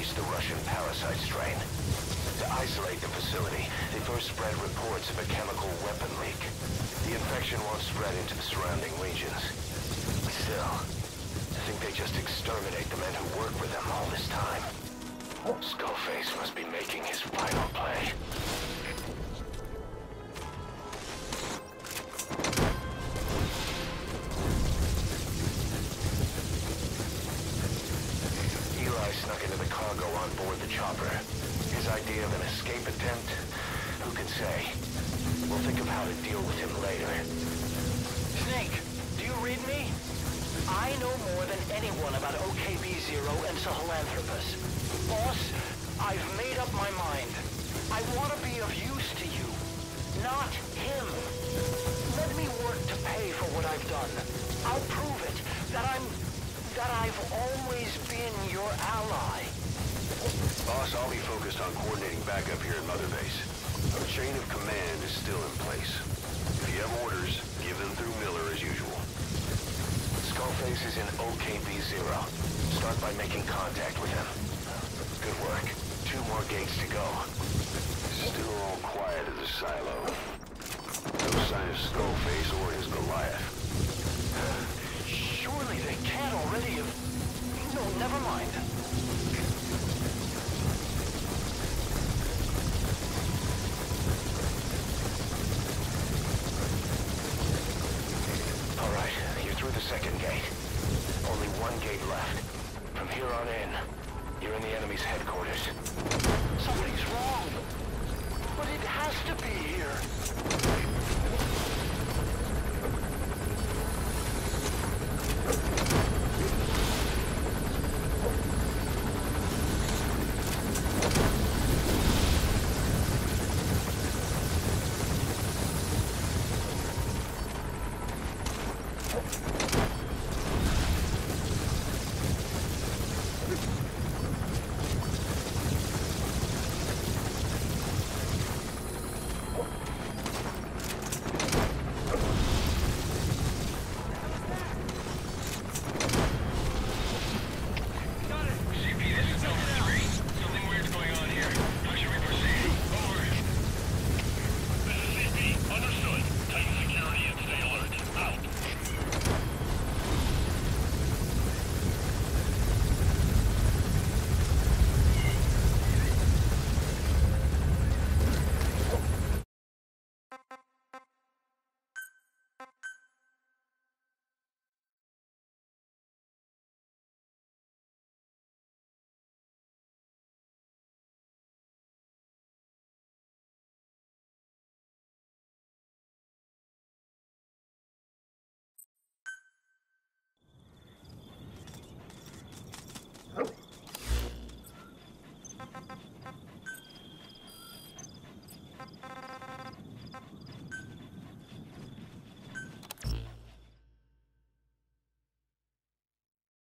introduced the Russian parasite strain. To isolate the facility, they first spread reports of a chemical weapon leak. The infection won't spread into the surrounding regions. Still, I think they just exterminate the men who work with them all this time. Skullface must be making his final play. Eli snuck into the cargo on board the chopper. His idea of an escape attempt? Who can say? We'll think of how to deal with him later. Snake, do you read me? I know more than anyone about OKB-0 and Sahelanthropus. Boss, I've made up my mind. I want to be of use to you, not him. Let me work to pay for what I've done. I'll prove it, that I've always been your ally. Boss, I'll be focused on coordinating backup here at Mother Base. Our chain of command is still in place. If you have orders, give them through Miller as usual. Skullface is in OKB-0. Start by making contact with him. Good work. 2 more gates to go. Still all quiet at the silo. No sign of Skullface or his Goliath. Surely they can't already have... No, never mind. All right, you're through the second gate. Only 1 gate left. From here on in, you're in the enemy's headquarters. Something's wrong. But it has to be here.